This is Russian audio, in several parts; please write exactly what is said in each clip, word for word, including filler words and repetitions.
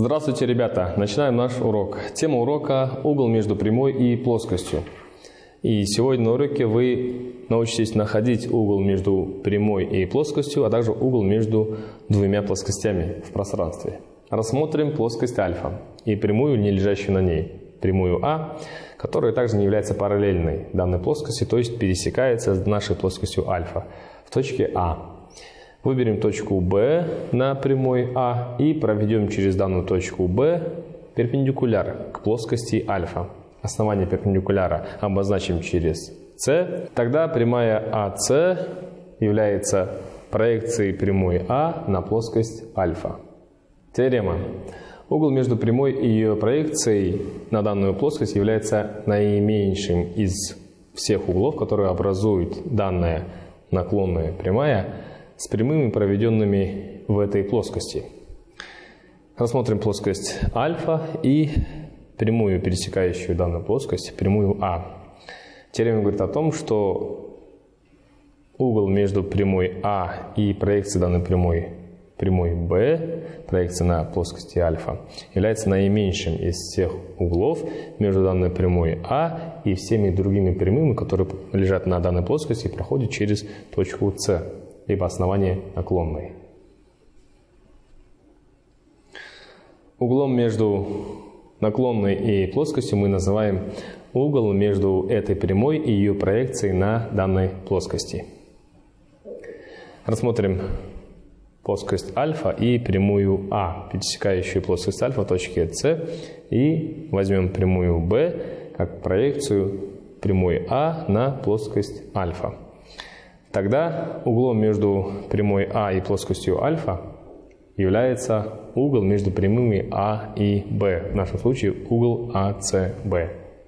Здравствуйте, ребята! Начинаем наш урок. Тема урока – угол между прямой и плоскостью. И сегодня на уроке вы научитесь находить угол между прямой и плоскостью, а также угол между двумя плоскостями в пространстве. Рассмотрим плоскость альфа и прямую, не лежащую на ней, прямую А, которая также не является параллельной данной плоскости, то есть пересекается с нашей плоскостью альфа в точке А. Выберем точку B на прямой А и проведем через данную точку B перпендикуляр к плоскости альфа. Основание перпендикуляра обозначим через С. Тогда прямая А С является проекцией прямой А на плоскость альфа. Теорема. Угол между прямой и ее проекцией на данную плоскость является наименьшим из всех углов, которые образуют данная наклонная прямая с прямыми, проведенными в этой плоскости. Рассмотрим плоскость альфа и прямую, пересекающую данную плоскость, прямую А. Теорема говорит о том, что угол между прямой А и проекцией данной прямой, прямой Б, проекция на плоскости альфа, является наименьшим из всех углов между данной прямой А и всеми другими прямыми, которые лежат на данной плоскости и проходят через точку С, либо основание наклонной. Углом между наклонной и плоскостью мы называем угол между этой прямой и ее проекцией на данной плоскости. Рассмотрим плоскость альфа и прямую А, пересекающую плоскость альфа в точке С, и возьмем прямую Б как проекцию прямой А на плоскость альфа. Тогда углом между прямой А и плоскостью альфа является угол между прямыми А и Б, в нашем случае угол А С Б.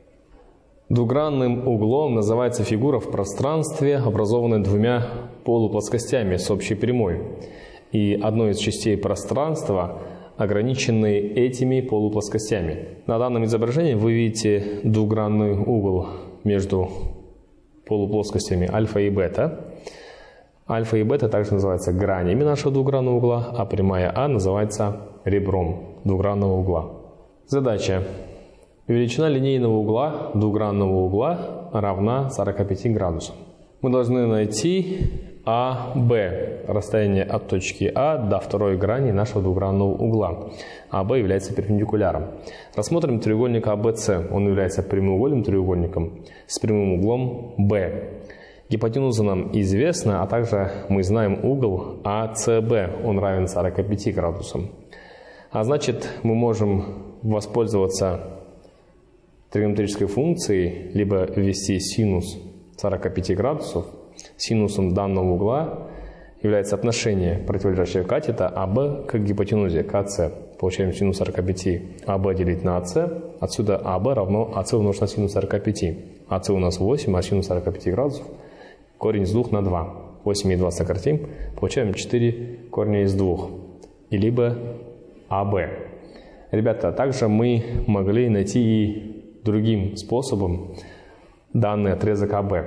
Двугранным углом называется фигура в пространстве, образованная двумя полуплоскостями с общей прямой, и одной из частей пространства, ограниченной этими полуплоскостями. На данном изображении вы видите двугранный угол между полуплоскостями альфа и бета. Альфа и бета также называются гранями нашего двугранного угла, а прямая А называется ребром двугранного угла. Задача. Величина линейного угла двугранного угла равна сорока пяти градусам. Мы должны найти А Б, расстояние от точки А до второй грани нашего двугранного угла. А Б является перпендикуляром. Рассмотрим треугольник А Бэ Цэ. Он является прямоугольным треугольником с прямым углом Б. Гипотенуза нам известна, а также мы знаем угол А Цэ Бэ. Он равен сорока пяти градусам. А значит, мы можем воспользоваться тригонометрической функцией, либо ввести синус сорока пяти градусов. Синусом данного угла является отношение противолежащего катета АБ к гипотенузе КС. Получаем синус сорока пяти АБ делить на АС. Отсюда АБ равно АС умножить на синус сорока пяти. АС у нас восемь, а синус сорока пяти градусов корень из двух на два. восемь и два сократим. Получаем четыре корня из двух. И либо АБ. Ребята, также мы могли найти и другим способом данный отрезок АБ.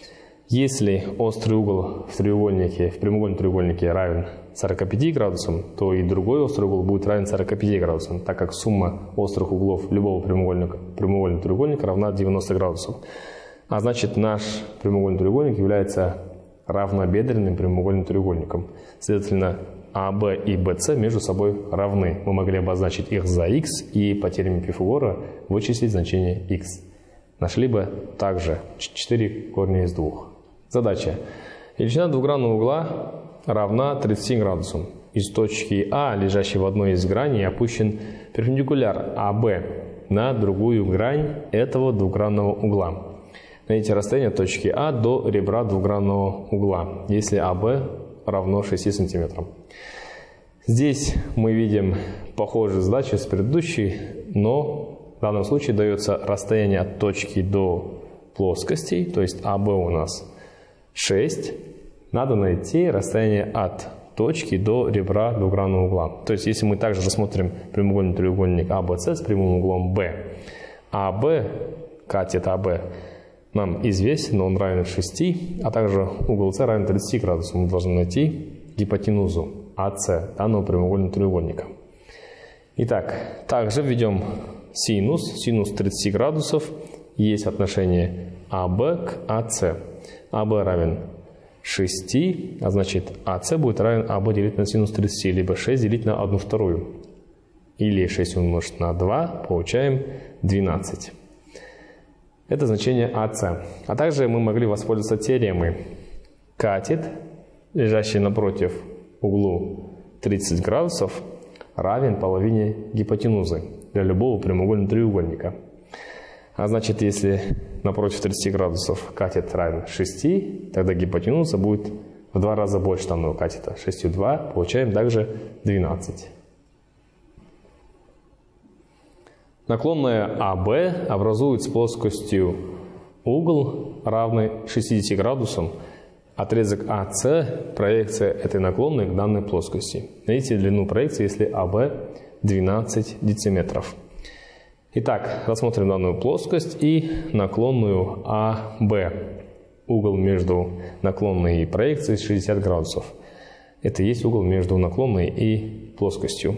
Если острый угол в треугольнике, в прямоугольном треугольнике равен сорока пяти градусам, то и другой острый угол будет равен сорока пяти градусам, так как сумма острых углов любого прямоугольника, прямоугольного треугольника равна девяноста градусам. А значит, наш прямоугольный треугольник является равнобедренным прямоугольным треугольником. Следовательно, АБ и БЦ между собой равны. Мы могли обозначить их за х и по теореме Пифагора вычислить значение х. Нашли бы также четыре корня из двух. Задача. Величина двугранного угла равна тридцати градусам. Из точки А, лежащей в одной из граней, опущен перпендикуляр АБ на другую грань этого двугранного угла. Найдите расстояние от точки А до ребра двугранного угла, если АБ равно шести сантиметрам. Здесь мы видим похожую задачу с предыдущей, но в данном случае дается расстояние от точки до плоскостей, то есть АБ у нас шесть. Надо найти расстояние от точки до ребра двугранного угла. То есть, если мы также рассмотрим прямоугольный треугольник А Бэ Цэ с прямым углом Б, АБ, катет АБ, нам известен, он равен шести, а также угол С равен тридцати градусам. Мы должны найти гипотенузу АС данного прямоугольного треугольника. Итак, также введем синус. Синус тридцати градусов. Есть отношение АБ к АС. АБ равен шести, а значит АС будет равен АБ делить на синус тридцати, либо шесть делить на одну вторую. Или шесть умножить на два, получаем двенадцать. Это значение АС. А также мы могли воспользоваться теоремой. Катет, лежащий напротив углу тридцать градусов, равен половине гипотенузы для любого прямоугольного треугольника. А значит, если напротив тридцати градусов катет равен шести, тогда гипотенуза будет в два раза больше данного катета. шестью два, получаем также двенадцать. Наклонная АБ образует с плоскостью угол, равный шестидесяти градусам. Отрезок АС – проекция этой наклонной к данной плоскости. Найдите длину проекции, если АБ двенадцать дециметров. Итак, рассмотрим данную плоскость и наклонную АБ. Угол между наклонной и проекцией шестьдесят градусов. Это и есть угол между наклонной и плоскостью.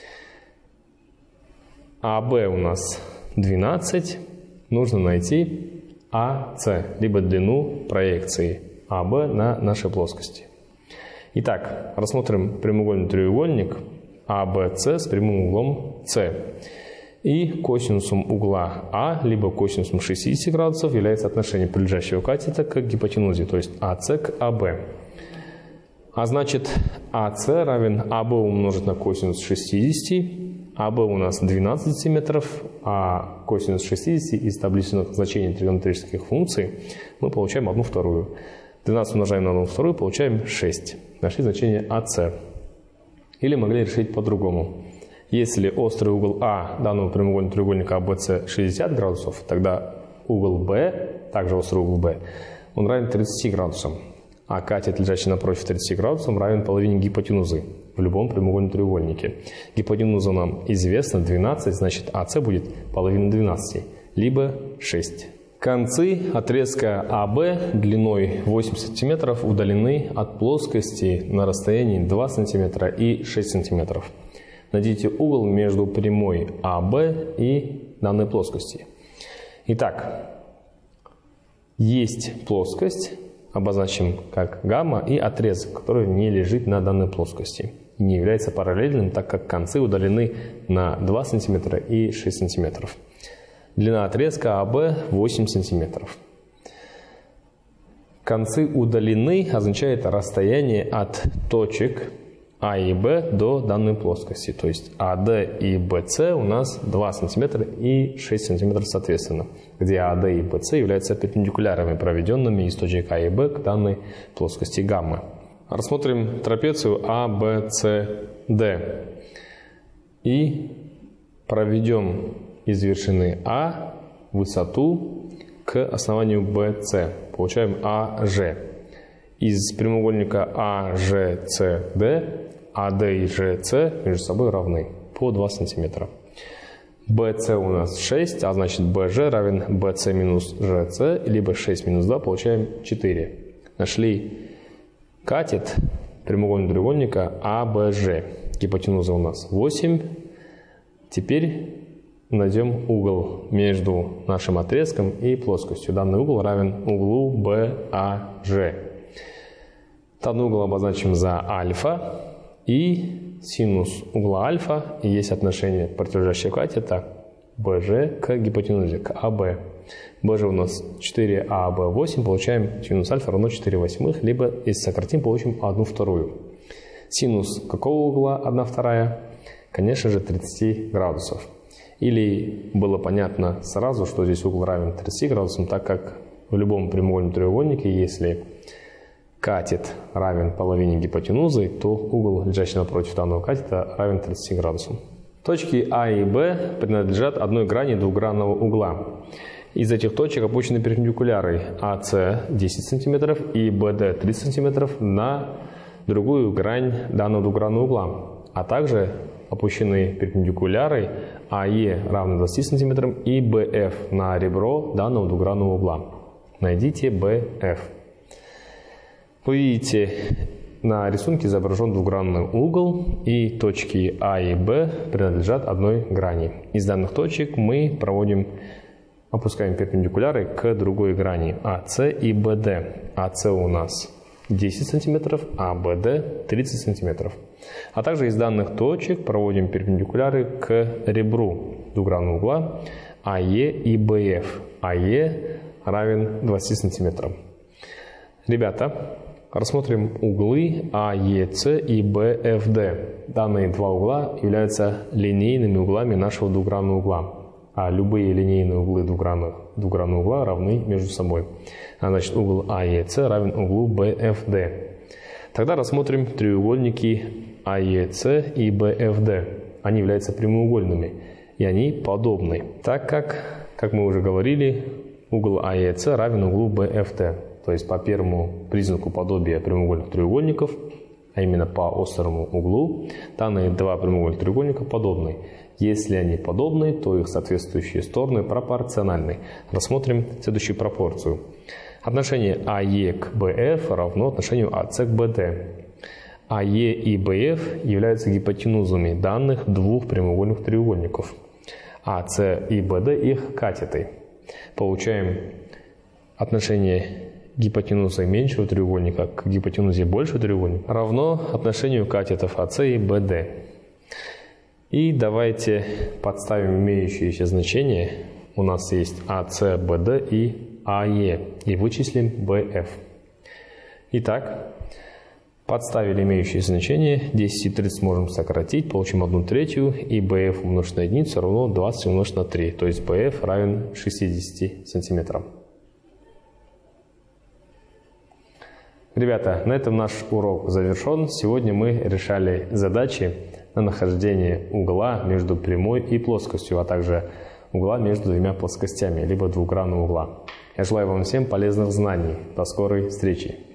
АБ у нас двенадцать. Нужно найти АС, либо длину проекции АБ на нашей плоскости. Итак, рассмотрим прямоугольный треугольник А Б С с прямым углом С. И косинусом угла А, либо косинусом шестидесяти градусов является отношение прилежащего катета к гипотенузе, то есть АС к АБ. А значит, АС равен АБ умножить на косинус шестидесяти. АБ у нас двенадцать дециметров, а косинус шестидесяти из табличных значений тригонометрических функций мы получаем одну вторую. двенадцать умножаем на одну вторую, получаем шесть. Нашли значение АС. Или могли решить по-другому. Если острый угол А данного прямоугольного треугольника А Б С шестьдесят градусов, тогда угол Б, также острый угол Б, он равен тридцати градусам. А катет, лежащий напротив тридцати градусов, равен половине гипотенузы в любом прямоугольном треугольнике. Гипотенуза нам известна двенадцать, значит АС будет половина двенадцати, либо шесть. Концы отрезка АБ длиной восемь сантиметров удалены от плоскости на расстоянии два сантиметра и шесть сантиметров. Найдите угол между прямой АБ и данной плоскости. Итак, есть плоскость, обозначим как гамма, и отрезок, который не лежит на данной плоскости. Не является параллельным, так как концы удалены на два сантиметра и шесть сантиметров. Длина отрезка АБ восемь сантиметров. Концы удалены означает расстояние от точек А и Б до данной плоскости. То есть АД и БС у нас два сантиметра и шесть сантиметров соответственно, где АД и БС являются перпендикулярами, проведенными из точек А и Б к данной плоскости гамма. Рассмотрим трапецию А Б С Д и проведем из вершины А высоту к основанию Б С. Получаем А Ж. Из прямоугольника А Ж С Д АД и ЖС между собой равны по два сантиметра. БС у нас шесть, а значит БЖ равен БС минус ЖС, либо шесть минус два, получаем четыре. Нашли катет прямоугольного треугольника АБЖ. Гипотенуза у нас восемь. Теперь найдем угол между нашим отрезком и плоскостью. Данный угол равен углу БАЖ. Данный угол обозначим за альфа. И синус угла альфа, и есть отношение противоположащего катета БЖ к гипотенузе, к АБ. БЖ у нас четыре, а АБ восемь, получаем синус альфа равно четыре восьмых, либо если сократим, получим одну вторую. Синус какого угла одна вторая? Конечно же тридцати градусов. Или было понятно сразу, что здесь угол равен тридцати градусам, так как в любом прямоугольном треугольнике, если катет равен половине гипотенузы, то угол, лежащий напротив данного катета, равен тридцати градусам. Точки А и Б принадлежат одной грани двухгранного угла. Из этих точек опущены перпендикуляры АС десять сантиметров и БД тридцать сантиметров на другую грань данного двухгранного угла, а также опущены перпендикуляры АЕ равно двадцати сантиметрам и БФ на ребро данного двухгранного угла. Найдите БФ. Вы видите На рисунке изображен двугранный угол, и точки А и Б принадлежат одной грани. Из данных точек мы проводим, опускаем перпендикуляры к другой грани АС и БД. АС у нас десять сантиметров, а БД тридцать сантиметров. А также из данных точек проводим перпендикуляры к ребру двугранного угла АЕ и БФ. АЕ равен двадцати сантиметрам. Ребята, рассмотрим углы АЕС и БФД. Данные два угла являются линейными углами нашего двугранного угла. А любые линейные углы двугранных, двугранного угла равны между собой. А значит, угол АЕС равен углу БФД. Тогда рассмотрим треугольники АЕС и БФД. Они являются прямоугольными, и они подобны, так как, как мы уже говорили, угол АЕС равен углу БФД. То есть по первому признаку подобия прямоугольных треугольников, а именно по острому углу, данные два прямоугольных треугольника подобны. Если они подобны, то их соответствующие стороны пропорциональны. Рассмотрим следующую пропорцию. Отношение АЕ к БФ равно отношению АС к БД. АЕ и БФ являются гипотенузами данных двух прямоугольных треугольников. АС и БД их катеты. Получаем отношение гипотенузы меньшего треугольника к гипотенузе большего треугольника равно отношению катетов АС и БД. И давайте подставим имеющиеся значения. У нас есть АС, БД и АЕ. И вычислим БФ. Итак, подставили имеющие значения. десять и тридцать можем сократить. Получим одну третью. И БФ умножить на единицу равно двадцать умножить на три. То есть БФ равен шестидесяти сантиметрам. Ребята, на этом наш урок завершен. Сегодня мы решали задачи на нахождение угла между прямой и плоскостью, а также угла между двумя плоскостями, либо двугранного угла. Я желаю вам всем полезных знаний. До скорой встречи!